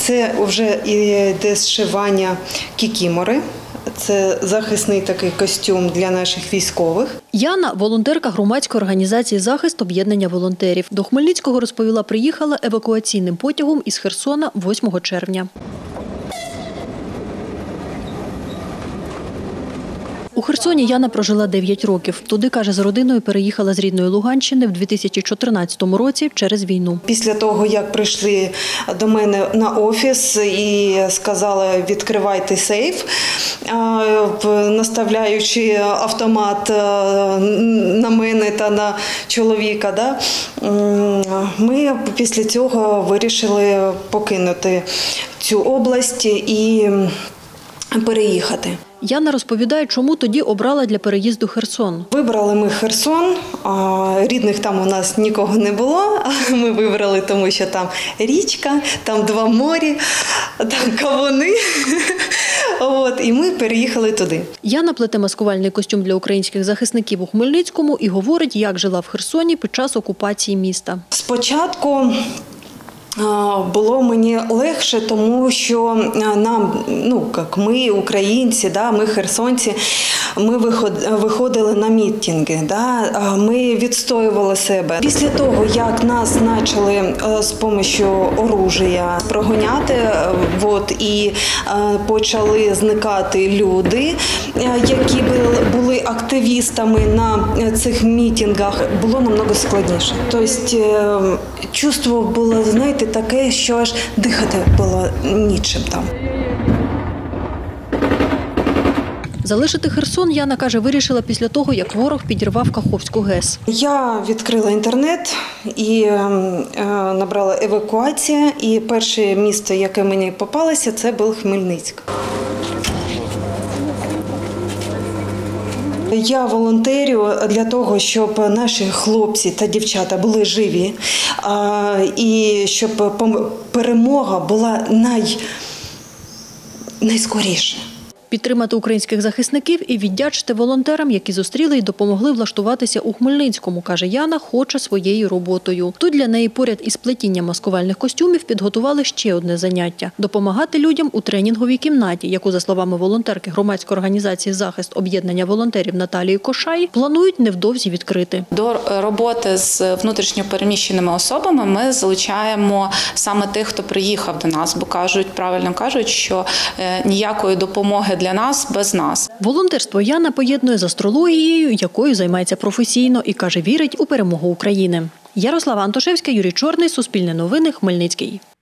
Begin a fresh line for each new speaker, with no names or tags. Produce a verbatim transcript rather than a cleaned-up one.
Це вже йде зшивання кікімори. Це захисний такий костюм для наших військових.
Яна – волонтерка громадської організації «Захист» об'єднання волонтерів. До Хмельницького, розповіла, приїхала евакуаційним потягом із Херсона восьмого червня. У Херсоні Яна прожила дев'ять років. Туди, каже, з родиною переїхала з рідної Луганщини в дві тисячі чотирнадцятому році через війну.
Після того, як прийшли до мене на офіс і сказали «відкривайте сейф», наставляючи автомат на мене та на чоловіка, ми після цього вирішили покинути цю область і переїхати.
Яна розповідає, чому тоді обрала для переїзду Херсон.
Вибрали ми Херсон, рідних там у нас нікого не було. Ми вибрали, тому що там річка, там два морі, там кавуни. От, і ми переїхали туди.
Яна плете маскувальний костюм для українських захисників у Хмельницькому і говорить, як жила в Херсоні під час окупації міста.
Спочатку було мені легше, тому що нам, ну, як ми, українці, да, ми херсонці, ми виходили на мітинги, да, ми відстоювали себе. Після того, як нас почали з допомогою оружия прогоняти, от, і почали зникати люди, які були активістами на цих мітингах, було намного складніше. Тобто, чувство було, знаєте, таке, що аж дихати було нічим там.
Залишити Херсон, Яна каже, вирішила після того, як ворог підірвав Каховську ГЕС.
Я відкрила інтернет і е, набрала евакуація. І перше місто, яке мені попалося, це був Хмельницьк. Я волонтерю для того, щоб наші хлопці та дівчата були живі, і щоб перемога була най... найскоріше.
Підтримати українських захисників і віддячити волонтерам, які зустріли і допомогли влаштуватися у Хмельницькому, каже Яна, хоче своєю роботою. Тут для неї поряд із плетінням маскувальних костюмів підготували ще одне заняття – допомагати людям у тренінговій кімнаті, яку, за словами волонтерки громадської організації «Захист» об'єднання волонтерів Наталії Кошай, планують невдовзі відкрити.
До роботи з внутрішньо переміщеними особами ми залучаємо саме тих, хто приїхав до нас, бо кажуть, правильно кажуть, що ніякої допомоги для нас без нас.
Волонтерство Яна поєднує з астрологією, якою займається професійно, і каже, вірить у перемогу України. Ярослава Антошевська, Юрій Чорний, Суспільне новини, Хмельницький.